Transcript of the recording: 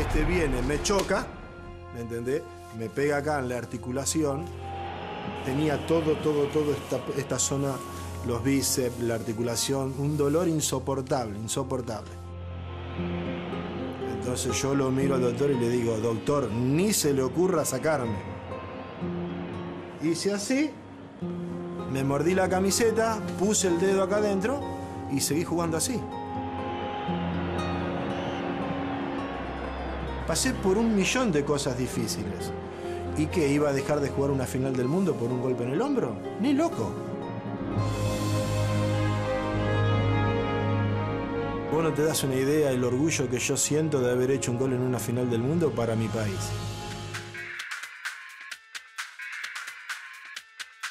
Este viene, me choca, ¿me entendés? Me pega acá en la articulación. Tenía toda esta zona, los bíceps, la articulación, un dolor insoportable, insoportable. Entonces yo lo miro al doctor y le digo, doctor, ni se le ocurra sacarme. Hice así, me mordí la camiseta, puse el dedo acá adentro y seguí jugando así. Pasé por 1.000.000 de cosas difíciles. ¿Y qué? ¿Iba a dejar de jugar una final del mundo por un golpe en el hombro? Ni loco. Vos no te das una idea del orgullo que yo siento de haber hecho un gol en una final del mundo para mi país.